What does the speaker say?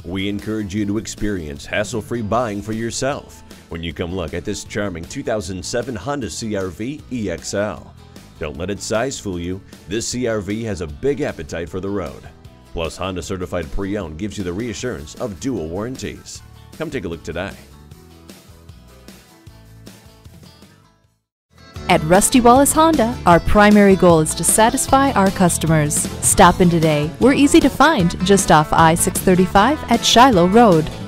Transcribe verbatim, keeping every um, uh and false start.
We encourage you to experience hassle-free buying for yourself when you come look at this charming two thousand seven Honda C R V E X L. Don't let its size fool you. This C R V has a big appetite for the road. Plus, Honda Certified Pre-Owned gives you the reassurance of dual warranties. Come take a look today. At Rusty Wallis Honda, our primary goal is to satisfy our customers. Stop in today. We're easy to find just off I six thirty-five at Shiloh Road.